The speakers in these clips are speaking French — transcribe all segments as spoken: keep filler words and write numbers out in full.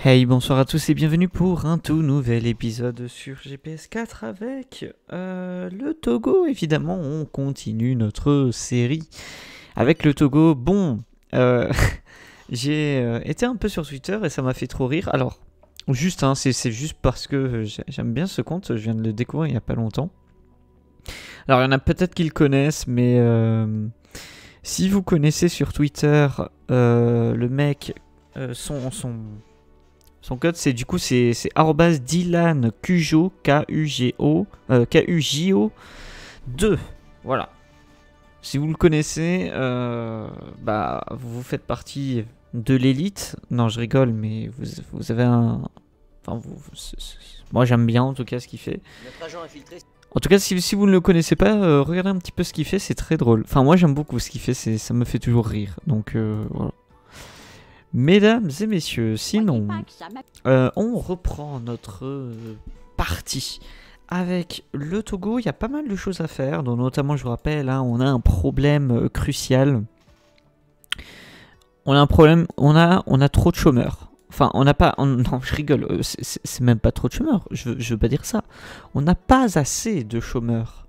Hey, bonsoir à tous et bienvenue pour un tout nouvel épisode sur G P S quatre avec euh, le Togo. Évidemment, on continue notre série avec le Togo. Bon, euh, j'ai euh, été un peu sur Twitter et ça m'a fait trop rire. Alors, juste, hein, c'est juste parce que j'aime bien ce compte, je viens de le découvrir il n'y a pas longtemps. Alors, il y en a peut-être qui le connaissent, mais euh, si vous connaissez sur Twitter euh, le mec, euh, son... son Son code, c'est du coup, c'est arobase Dylan Kujo, K U G O, euh, K U J O deux. Voilà. Si vous le connaissez, euh, bah, vous faites partie de l'élite. Non, je rigole, mais vous, vous avez un... Enfin, vous, c est, c est... moi, j'aime bien, en tout cas, ce qu'il fait. Notre agent infiltré. En tout cas, si, si vous ne le connaissez pas, euh, regardez un petit peu ce qu'il fait, c'est très drôle. Enfin, moi, j'aime beaucoup ce qu'il fait, ça me fait toujours rire. Donc, euh, voilà. Mesdames et messieurs, sinon, euh, on reprend notre euh, partie avec le Togo. Il y a pas mal de choses à faire, dont notamment, je vous rappelle, hein, on a un problème euh, crucial. On a un problème, on a, on a trop de chômeurs. Enfin, on n'a pas, on, non, je rigole, euh, c'est même pas trop de chômeurs, je, je veux pas dire ça. On n'a pas assez de chômeurs.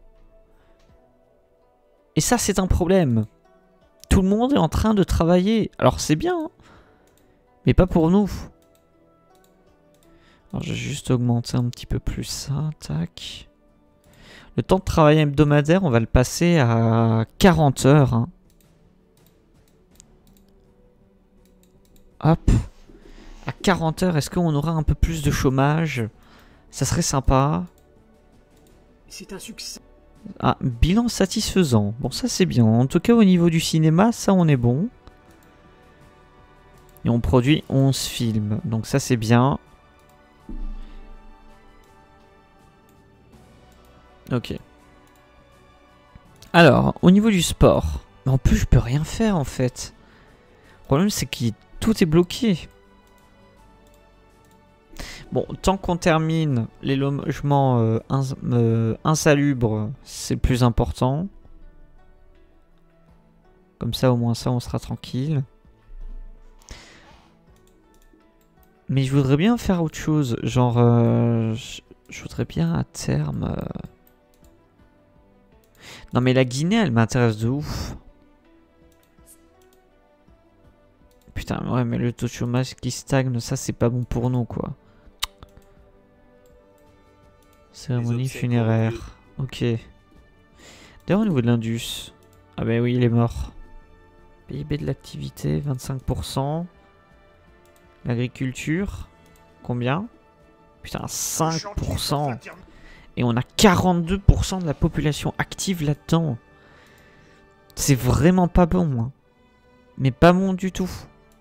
Et ça, c'est un problème. Tout le monde est en train de travailler. Alors, c'est bien, hein. Mais pas pour nous. Alors je vais juste augmenter un petit peu plus ça. Tac. Le temps de travail hebdomadaire, on va le passer à quarante heures. Hein. Hop. À quarante heures, est-ce qu'on aura un peu plus de chômage? Ça serait sympa. C'est un succès. Ah, bilan satisfaisant. Bon, ça c'est bien. En tout cas, au niveau du cinéma, ça on est bon. Et on produit onze films. Donc ça c'est bien. Ok. Alors, au niveau du sport. Mais en plus je peux rien faire en fait. Le problème c'est que tout est bloqué. Bon, tant qu'on termine les logements euh, ins euh, insalubres, c'est le plus important. Comme ça au moins ça on sera tranquille. Mais je voudrais bien faire autre chose, genre, euh, je, je voudrais bien à terme... Euh... Non mais la Guinée, elle m'intéresse de ouf. Putain, ouais, mais le taux de chômage qui stagne, ça c'est pas bon pour nous, quoi. Cérémonie funéraire, ok. D'ailleurs, au niveau de l'Indus... Ah bah oui, il est mort. P I B de l'activité, vingt-cinq pour cent. L'agriculture, combien? Putain, cinq pour cent. Et on a quarante-deux pour cent de la population active là-dedans. C'est vraiment pas bon. Hein. Mais pas bon du tout.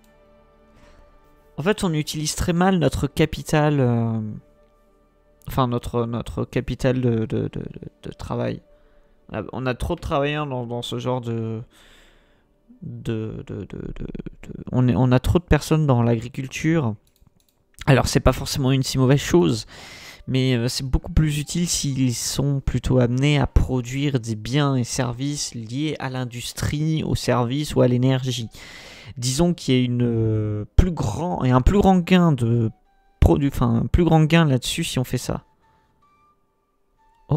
En fait, on utilise très mal notre capital... Euh... Enfin, notre, notre capital de, de, de, de, de travail. On a, on a trop de travailleurs dans, dans ce genre de... De, de, de, de, de... On, est, on a trop de personnes dans l'agriculture. Alors, c'est pas forcément une si mauvaise chose. Mais euh, c'est beaucoup plus utile s'ils sont plutôt amenés à produire des biens et services liés à l'industrie, aux services ou à l'énergie. Disons qu'il y a une euh, plus grand et un plus grand gain de produit, enfin un plus grand gain là-dessus si on fait ça. Oh.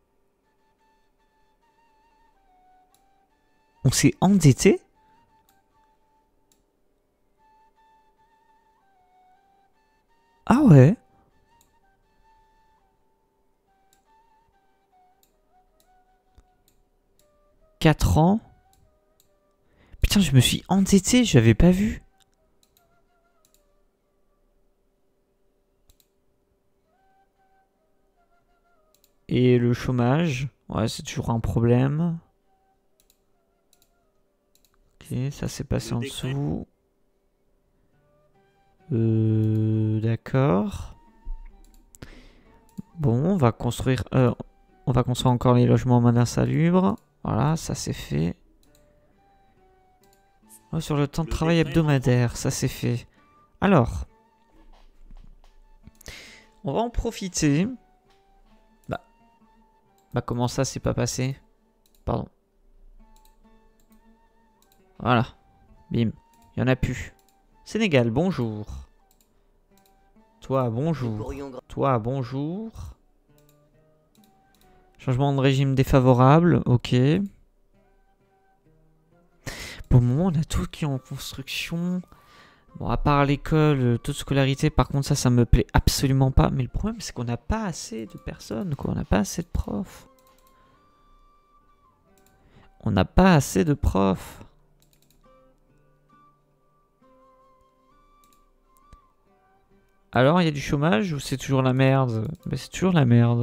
On s'est endetté? Ah ouais. quatre ans. Putain, je me suis endetté, j'avais pas vu. Et le chômage, ouais, c'est toujours un problème. Ok, ça s'est passé en dessous. Euh, D'accord. Bon, on va construire, euh, on va construire encore les logements en mode insalubre. Voilà, ça c'est fait. Oh, sur le temps de travail hebdomadaire, ça c'est fait. Alors, on va en profiter. Bah, bah comment ça c'est pas passé? Pardon. Voilà, bim, il y en a plus. Sénégal, bonjour. Toi, bonjour. Toi, bonjour. Changement de régime défavorable, ok. Pour le moment, on a tout qui est en construction. Bon, à part l'école, taux de scolarité, par contre, ça, ça me plaît absolument pas. Mais le problème, c'est qu'on n'a pas assez de personnes, quoi. On n'a pas assez de profs. On n'a pas assez de profs. Alors, il y a du chômage ou c'est toujours la merde? Ben, c'est toujours la merde.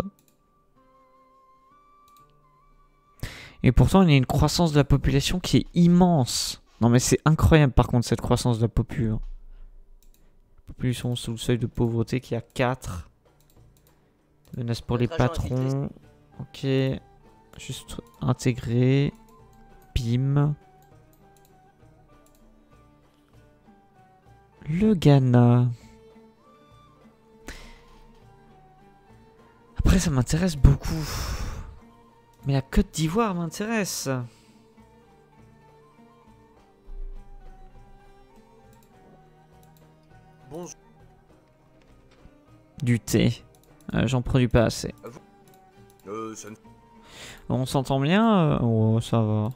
Et pourtant, il y a une croissance de la population qui est immense. Non, mais c'est incroyable, par contre, cette croissance de la population. Population sous le seuil de pauvreté qui est à quatre. Menace pour les patrons. Ok. Juste intégrer. Bim. Le Ghana. Après, ça m'intéresse beaucoup. Mais la Côte d'Ivoire m'intéresse. Bonjour. Du thé. Euh, J'en produis pas assez. Euh, ça ne... On s'entend bien euh... Oh, ça va.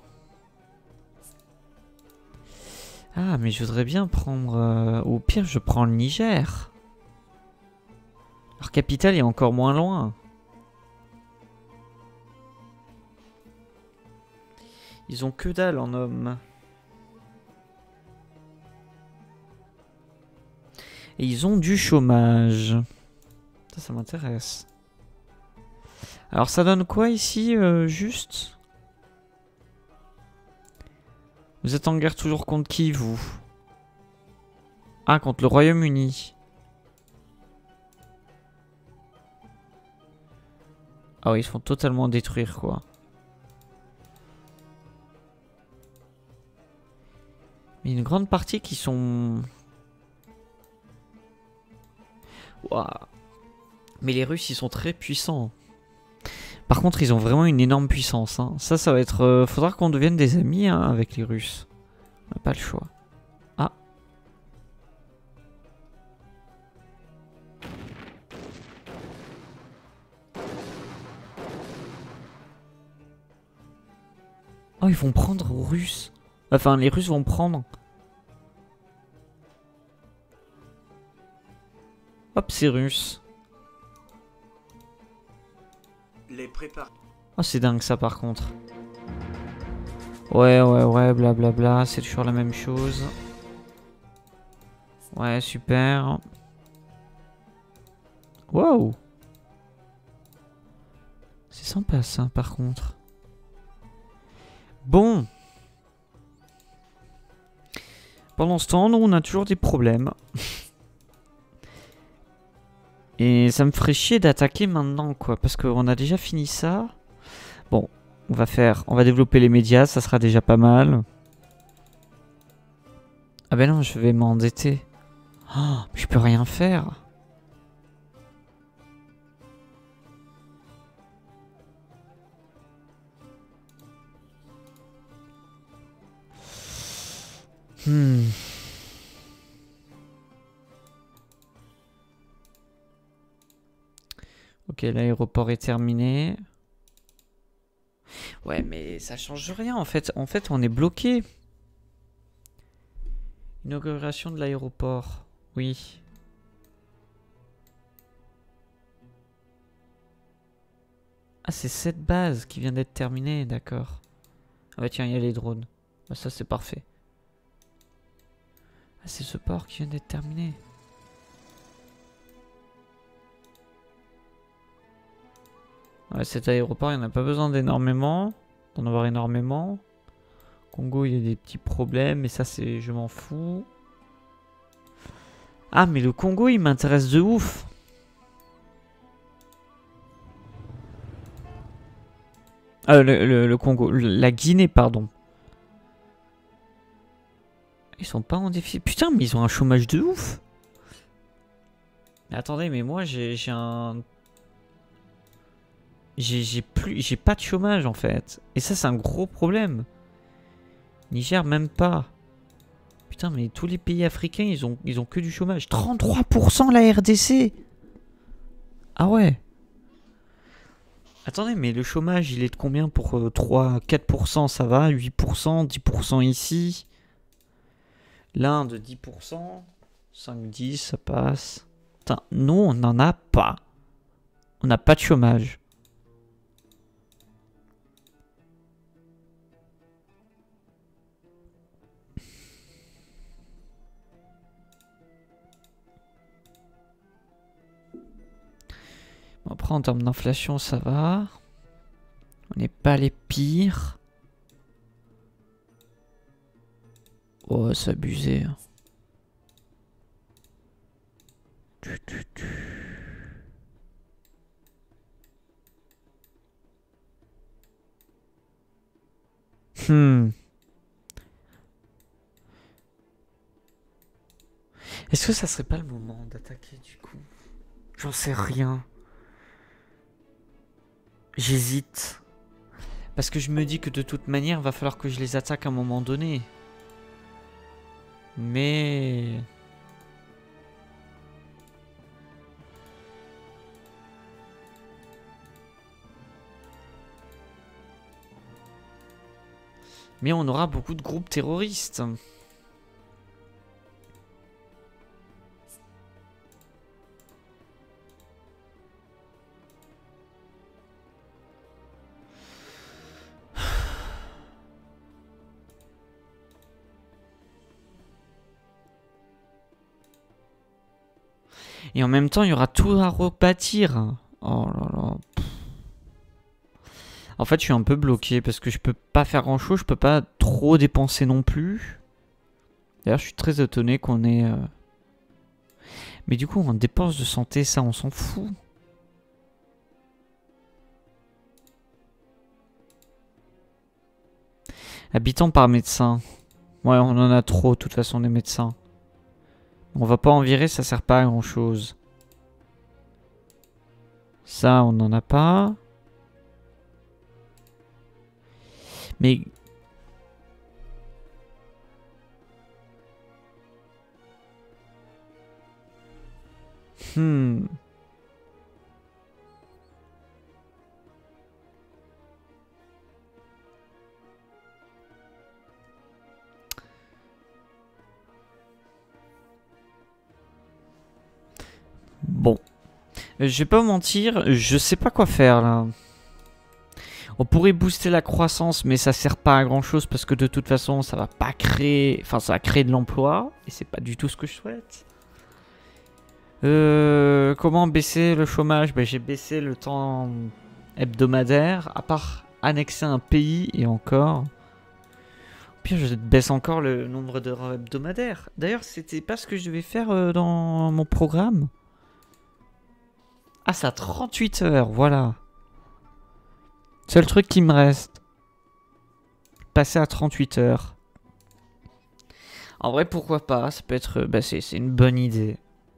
Ah, mais je voudrais bien prendre... Euh... Au pire, je prends le Niger. Leur capitale est encore moins loin. Ils ont que dalle en hommes. Et ils ont du chômage. Ça, ça m'intéresse. Alors ça donne quoi ici, euh, juste? Vous êtes en guerre toujours contre qui, vous? Ah, contre le Royaume-Uni. Ah oui, ils se font totalement détruire, quoi. Mais une grande partie qui sont... Waouh. Mais les Russes, ils sont très puissants. Par contre, ils ont vraiment une énorme puissance. Hein. Ça, ça va être... Euh, faudra qu'on devienne des amis hein, avec les Russes. On n'a pas le choix. Ah. Oh, ils vont prendre aux Russes. Enfin, les Russes vont prendre. Hop, c'est russe. Les prépare. Oh, c'est dingue ça par contre. Ouais, ouais, ouais, blablabla. Bla, bla, c'est toujours la même chose. Ouais, super. Wow. C'est sympa ça par contre. Bon. Pendant ce temps, nous, on a toujours des problèmes. Et ça me ferait chier d'attaquer maintenant, quoi. Parce qu'on a déjà fini ça. Bon, on va faire... On va développer les médias, ça sera déjà pas mal. Ah ben non, je vais m'endetter. Oh, je peux rien faire. Hmm... Ok, l'aéroport est terminé. Ouais, mais ça change rien en fait. En fait, on est bloqué. Inauguration de l'aéroport. Oui. Ah, c'est cette base qui vient d'être terminée, d'accord. Ah bah tiens, il y a les drones. Bah ça, c'est parfait. Ah, c'est ce port qui vient d'être terminé. Ouais, cet aéroport, il n'y en a pas besoin d'énormément. D'en avoir énormément. Congo, il y a des petits problèmes. Mais ça, c'est... Je m'en fous. Ah, mais le Congo, il m'intéresse de ouf. Ah, le, le, le Congo. La Guinée, pardon. Ils sont pas en déficit. Putain, mais ils ont un chômage de ouf. Mais attendez, mais moi, j'ai un... J'ai plus, j'ai pas de chômage en fait. Et ça, c'est un gros problème. Niger, même pas. Putain, mais tous les pays africains, ils ont, ils ont que du chômage. trente-trois pour cent la R D C. Ah ouais. Attendez, mais le chômage, il est de combien pour euh, trois, quatre pour cent, ça va, huit pour cent, dix pour cent ici. L'Inde, dix pour cent, cinq, dix, ça passe. Putain, nous, on n'en a pas. On n'a pas de chômage. Bon, après, en termes d'inflation, ça va. On n'est pas les pires. Oh, c'est abusé. Tu, tu, tu. Hmm. Est-ce que ça serait pas le moment d'attaquer du coup? J'en sais rien. J'hésite. Parce que je me dis que de toute manière, il va falloir que je les attaque à un moment donné. Mais... Mais on aura beaucoup de groupes terroristes. Et en même temps, il y aura tout à rebâtir. Oh là là. En fait, je suis un peu bloqué parce que je peux pas faire grand chose. Je peux pas trop dépenser non plus. D'ailleurs, je suis très étonné qu'on ait... Euh... Mais du coup, en dépenses de santé, ça, on s'en fout. Habitants par médecin. Ouais, on en a trop, de toute façon, des médecins. On va pas en virer, ça sert pas à grand chose. Ça, on n'en a pas. Mais... Hmm... Bon. Je vais pas vous mentir, je sais pas quoi faire là. On pourrait booster la croissance, mais ça sert pas à grand chose parce que de toute façon, ça va pas créer... Enfin, ça va créer de l'emploi. Et c'est pas du tout ce que je souhaite. Euh, comment baisser le chômage? Ben, j'ai baissé le temps hebdomadaire. À part annexer un pays et encore... Pire, je baisse encore le nombre d'heures hebdomadaires. D'ailleurs, c'était pas ce que je devais faire euh, dans mon programme. Ah, c'est à trente-huit heures, voilà. Seul truc qui me reste. Passer à trente-huit heures. En vrai, pourquoi pas? Ça peut être... Bah, c'est une bonne idée.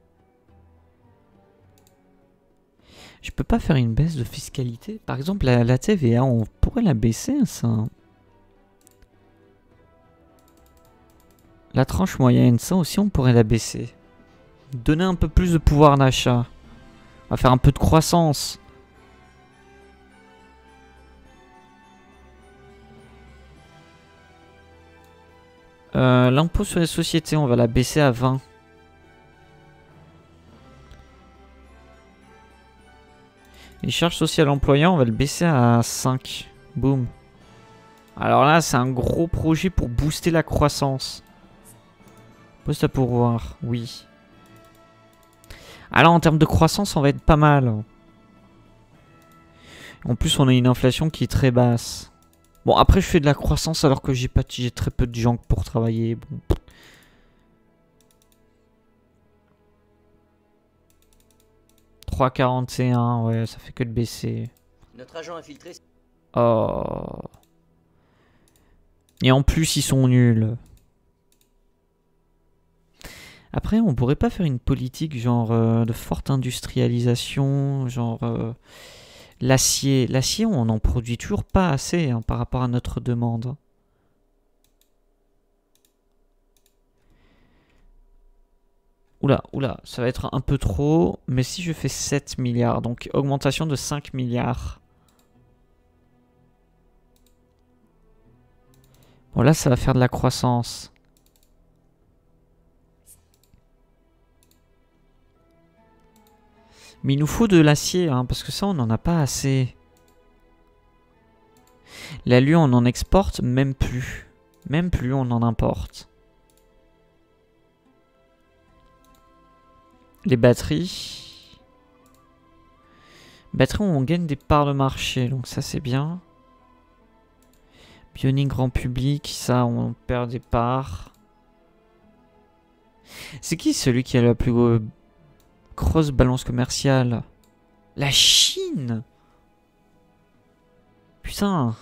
Je peux pas faire une baisse de fiscalité? Par exemple, la, la T V A, on pourrait la baisser, ça. La tranche moyenne, ça aussi, on pourrait la baisser. Donner un peu plus de pouvoir d'achat. On va faire un peu de croissance. Euh, L'impôt sur les sociétés, on va la baisser à vingt. Les charges sociales employants, on va le baisser à cinq. Boum. Alors là, c'est un gros projet pour booster la croissance. Poste à pourvoir, oui. Alors en termes de croissance, on va être pas mal. En plus, on a une inflation qui est très basse. Bon, après, je fais de la croissance alors que j'ai pas, j'ai très peu de gens pour travailler. Bon. trois virgule quarante et un, ouais, ça fait que de baisser. Notre agent infiltré... Oh. Et en plus, ils sont nuls. Après, on pourrait pas faire une politique genre euh, de forte industrialisation, genre euh, l'acier. L'acier, on en produit toujours pas assez hein, par rapport à notre demande. Oula, oula, ça va être un peu trop. Mais si je fais sept milliards, donc augmentation de cinq milliards. Bon, là, ça va faire de la croissance. Mais il nous faut de l'acier, hein, parce que ça, on n'en a pas assez. L'alu, on en exporte, même plus. Même plus, on en importe. Les batteries. Batteries, on gagne des parts de marché, donc ça, c'est bien. Bionic grand public, ça, on perd des parts. C'est qui celui qui a la plus grosse... grosse balance commerciale? La Chine! Putain!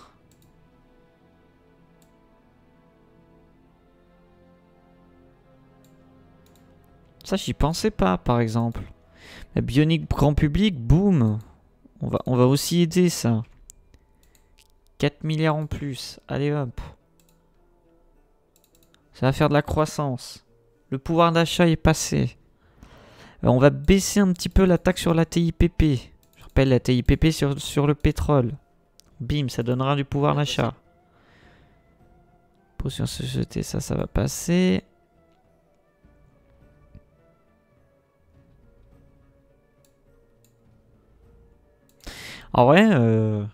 Ça, j'y pensais pas, par exemple. La Bionic grand public, boum! On va, on va aussi aider ça. quatre milliards en plus. Allez hop. Ça va faire de la croissance. Le pouvoir d'achat est passé. On va baisser un petit peu la taxe sur la T I P P. Je rappelle la T I P P sur, sur le pétrole. Bim, ça donnera du pouvoir d'achat. Pour sur société, ça, ça va passer. En vrai, euh...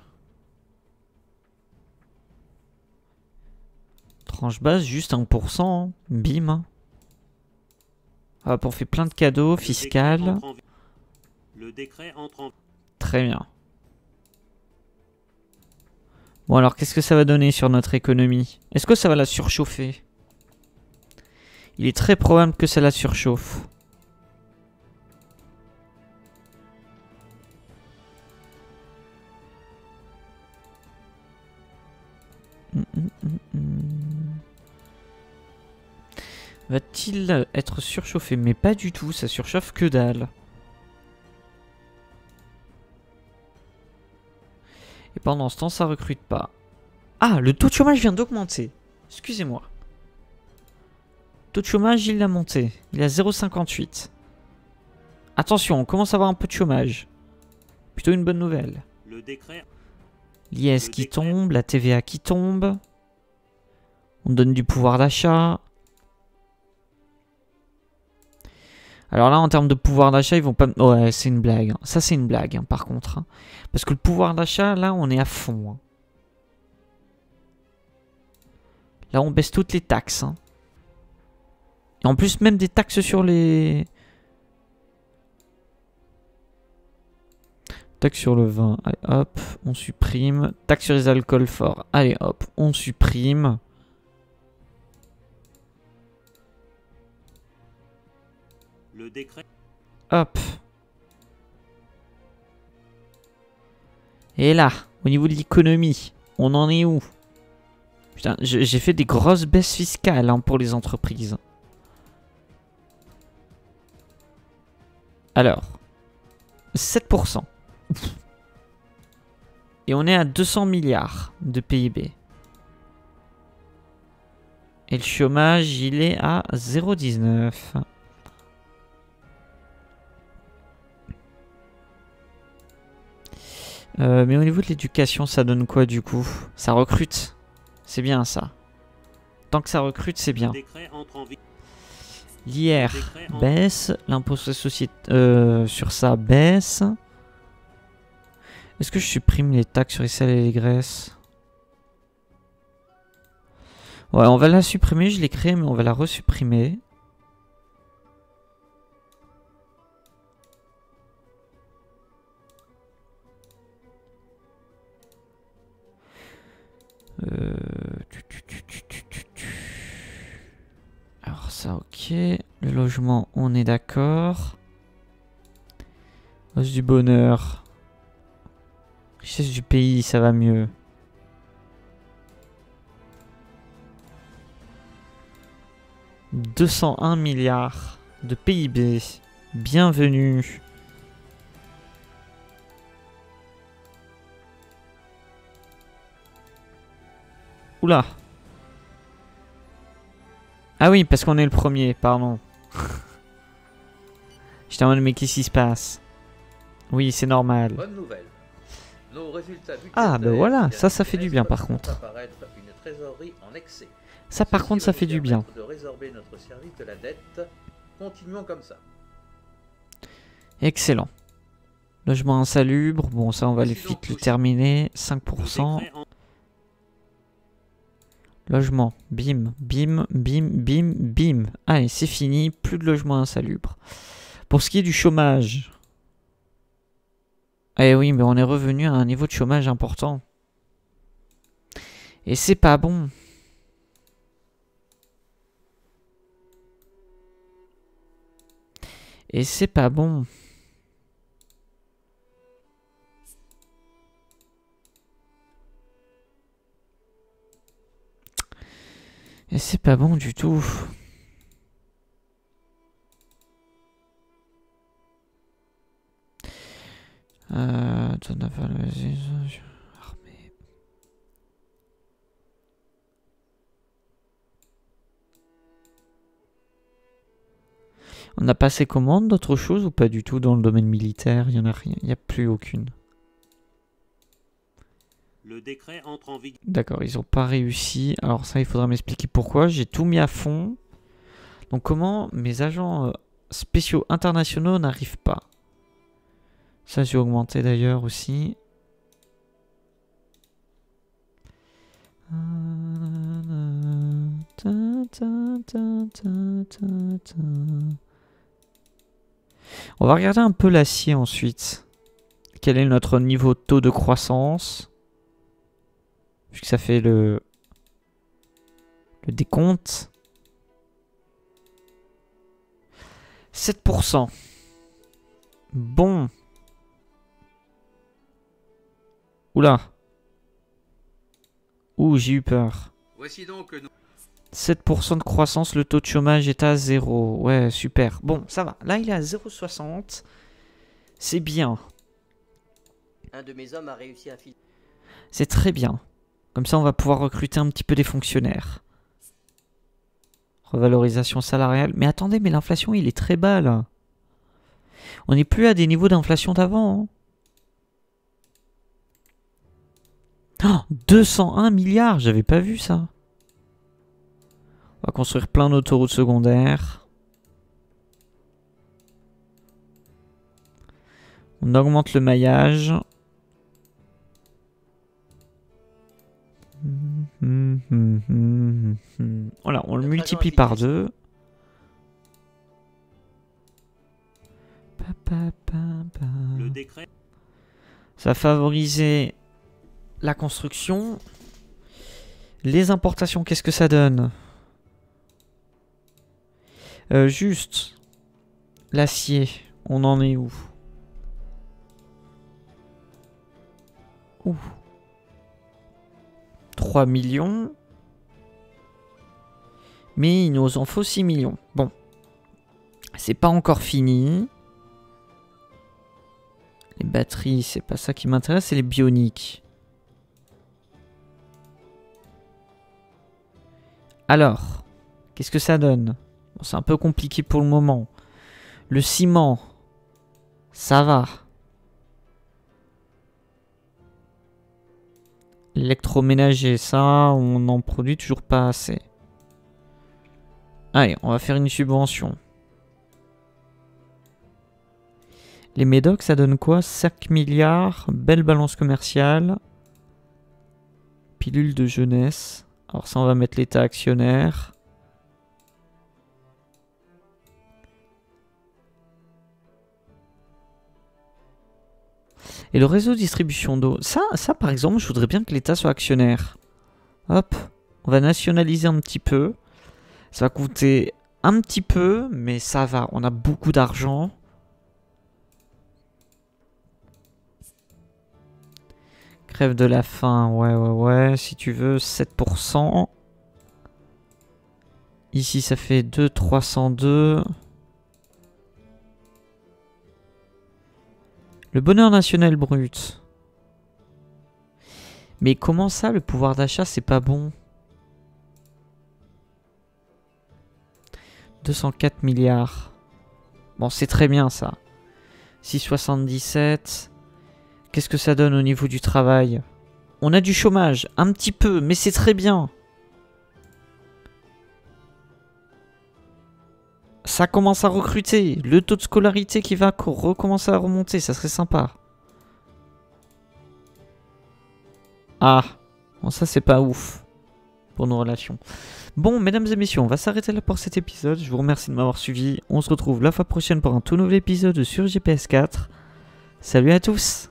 tranche basse, juste un pour cent. Hein. Bim. Hop, on fait plein de cadeaux fiscales. Le décret entre en... Très bien. Bon alors, qu'est-ce que ça va donner sur notre économie? Est-ce que ça va la surchauffer? Il est très probable que ça la surchauffe. Hum, hum, hum, hum. Va-t-il être surchauffé? Mais pas du tout, ça surchauffe que dalle. Et pendant ce temps, ça recrute pas. Ah, le taux de chômage vient d'augmenter. Excusez-moi. Le taux de chômage, il a monté. Il est à zéro virgule cinquante-huit. Attention, on commence à avoir un peu de chômage. Plutôt une bonne nouvelle. Le décret... L'I S qui tombe, la T V A qui tombe. On donne du pouvoir d'achat. Alors là, en termes de pouvoir d'achat, ils vont pas... Ouais, c'est une blague. Ça, c'est une blague, hein, par contre. Hein. Parce que le pouvoir d'achat, là, on est à fond. Hein. Là, on baisse toutes les taxes. Hein. Et en plus, même des taxes sur les... Taxe sur le vin. Allez, hop, on supprime. Taxe sur les alcools forts. Allez, hop, on supprime. Le décret... Hop. Et là, au niveau de l'économie, on en est où? Putain, j'ai fait des grosses baisses fiscales hein, pour les entreprises. Alors, sept pour cent. Et on est à deux cents milliards de P I B. Et le chômage, il est à zéro virgule dix-neuf. Euh, mais au niveau de l'éducation, ça donne quoi du coup? Ça recrute. C'est bien ça. Tant que ça recrute, c'est bien. L'I R baisse. L'impôt sur, société, euh, sur ça baisse. Est-ce que je supprime les taxes sur les sels et les graisses? Ouais, on va la supprimer. Je l'ai créée, mais on va la resupprimer. Euh... Alors ça, ok. Le logement, on est d'accord. Hausse du bonheur. Richesse du pays, ça va mieux. deux cent un milliards de P I B. Bienvenue. Oula. Ah oui, parce qu'on est le premier, pardon. J'étais en mode, mais qu'est-ce qui se passe? Oui, c'est normal. Bonne nouvelle. Nos résultats Ah, ben budgétaires voilà, du ça, ça fait dernier du bien par trimestre contre. font apparaître une trésorerie en excès. Ça, par Ceci contre, va ça nous fait du bien. permettre de résorber notre service de la dette. Continuons comme ça. Excellent. Logement insalubre. Bon, ça, on va aller Voici donc vite le tout- terminer. cinq Le pour cent. décret en- Logement. Bim, bim, bim, bim, bim. Allez, c'est fini. Plus de logement insalubre. Pour ce qui est du chômage. Eh oui, mais on est revenu à un niveau de chômage important. Et c'est pas bon. Et c'est pas bon. Et c'est pas bon du tout. Euh, Donovan, vas-y, armée. On a passé commande d'autres choses ou pas du tout dans le domaine militaire? Il y en a rien, il n'y a plus aucune. Le décret entre en vigueur. D'accord, ils n'ont pas réussi. Alors ça, il faudra m'expliquer pourquoi. J'ai tout mis à fond. Donc comment mes agents euh, spéciaux internationaux n'arrivent pas? Ça, j'ai augmenté d'ailleurs aussi. On va regarder un peu l'acier ensuite. Quel est notre niveau de taux de croissance? Puisque ça fait le, le décompte. sept pour cent. Bon. Oula. Ouh, j'ai eu peur. Voici donc nos... sept pour cent de croissance, le taux de chômage est à zéro. Ouais, super. Bon, ça va. Là, il est à zéro virgule soixante. C'est bien. Un de mes hommes a réussi à filer. C'est très bien. Comme ça, on va pouvoir recruter un petit peu des fonctionnaires. Revalorisation salariale. Mais attendez, mais l'inflation, il est très bas, là. On n'est plus à des niveaux d'inflation d'avant. Hein. Oh, deux cent un milliards, j'avais pas vu ça. On va construire plein d'autoroutes secondaires. On augmente le maillage. Voilà, on le multiplie par deux. Le décret. Ça va favoriser la construction. Les importations, qu'est-ce que ça donne? euh, Juste l'acier, on en est où? Ouh. trois millions. Mais il nous en faut six millions. Bon. C'est pas encore fini. Les batteries, c'est pas ça qui m'intéresse, c'est les bioniques. Alors, qu'est-ce que ça donne? Bon, c'est un peu compliqué pour le moment. Le ciment, ça va. L'électroménager, ça, on n'en produit toujours pas assez. Allez, on va faire une subvention. Les médocs, ça donne quoi? cinq milliards, belle balance commerciale. Pilule de jeunesse. Alors ça, on va mettre l'état actionnaire. Et le réseau de distribution d'eau. Ça, ça, par exemple, je voudrais bien que l'État soit actionnaire. Hop, on va nationaliser un petit peu. Ça va coûter un petit peu, mais ça va. On a beaucoup d'argent. Crève de la faim, ouais, ouais, ouais. Si tu veux, sept pour cent. Ici, ça fait deux, trois cent deux. Le bonheur national brut. Mais comment ça, le pouvoir d'achat, c'est pas bon? deux cent quatre milliards. Bon, c'est très bien ça. six virgule soixante-dix-sept. Qu'est-ce que ça donne au niveau du travail? On a du chômage, un petit peu, mais c'est très bien. Ça commence à recruter. Le taux de scolarité qui va recommencer à remonter, ça serait sympa. Ah, bon ça c'est pas ouf pour nos relations. Bon, mesdames et messieurs, on va s'arrêter là pour cet épisode. Je vous remercie de m'avoir suivi. On se retrouve la fois prochaine pour un tout nouvel épisode sur G P S quatre. Salut à tous!